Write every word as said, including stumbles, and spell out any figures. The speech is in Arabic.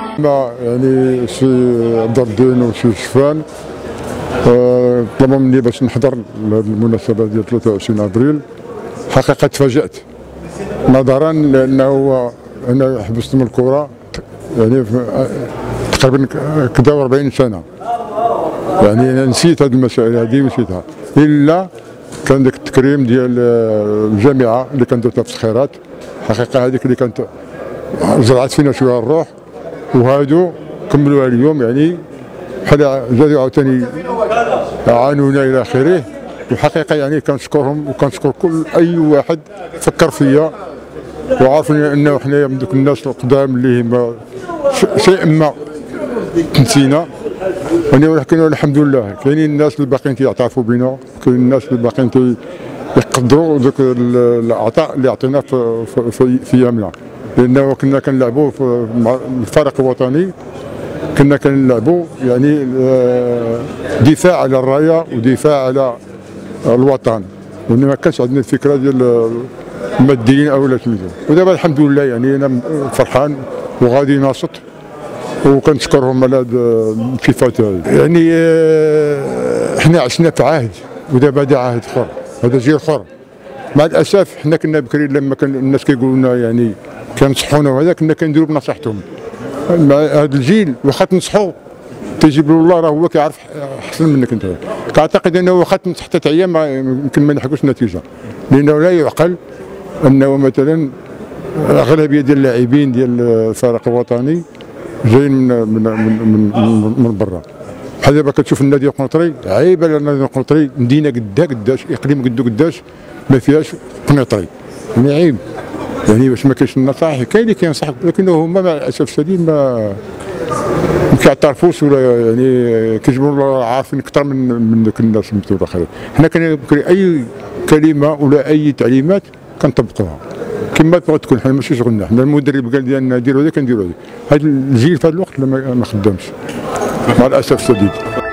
يعني سي عبد الدين وسي شفان أه طلبوا مني باش نحضر لهذه المناسبه ديال ثلاثة وعشرين ابريل. حقيقه تفاجأت نظرا لانه انا حبست من الكره يعني تقريبا كذا وأربعين سنه، يعني انا نسيت هذه المسائل هذه ونسيتها، الا كان ذاك التكريم ديال الجامعه اللي كانت درتها في الصخيرات. حقيقه هذيك اللي كانت زرعت فينا شويه الروح، وهادو كملوها اليوم يعني بحال زادوا عاوتاني عانونا الى اخره. والحقيقه يعني كنشكرهم وكنشكر كل اي واحد فكر فيا وعرفني انه حنايا من دوك الناس القدام اللي ما شيء ما نسينا، ولكن الحمد لله كاينين الناس اللي باقيين تيعترفوا بنا، كاينين الناس اللي باقيين يقدروا ذاك العطاء اللي عطيناه في في, في يامنا، لانه كنا كنلعبوا مع الفريق الوطني، كنا كنلعبوا يعني دفاع على الرايه ودفاع على الوطن، وان ما كانش عندنا الفكره ديال الماديين او لا سميتو. ودابا الحمد لله يعني انا فرحان وغادي ناشط وكنشكرهم على هذه الصفات هذه. يعني احنا عشنا في عهد ودابا هذا عهد اخر، هذا جيل اخر. مع الاسف حنا كنا بكري لما كان الناس كيقولوا لنا يعني كينصحونا وهذا كنا كنديروا بنصيحتهم. مع هذا الجيل واخا تنصحوا تجيب له الله راه هو كيعرف احسن منك انت. كاعتقد انه واخا تنصح حتى عيام يمكن ما نلحقوش النتيجه، لانه لا يعقل انه مثلا اغلبيه ديال اللاعبين ديال الفريق الوطني جايين من من من من, من برا. بحال دابا كتشوف النادي القنيطري، عيب على النادي القنيطري، مدينه قدا قداش، اقليم قدو قداش ما فيهاش قنيطري، يعني عيب. يعني باش ما كاينش النصائح، كاين اللي كينصحك ولكن هما مع الاسف الشديد ما ما كيعترفوش ولا يعني كيجبروا عارفين اكثر من من ذوك الناس المتوخرين. حنا كان اي كلمه ولا اي تعليمات كنطبقوها كما بغات تكون. حنا ماشي شغلنا، حنا المدرب قال لنا نديروا هذا كنديروا هذا. هذا الجيل في هذا الوقت ما خدامش مع الاسف الشديد.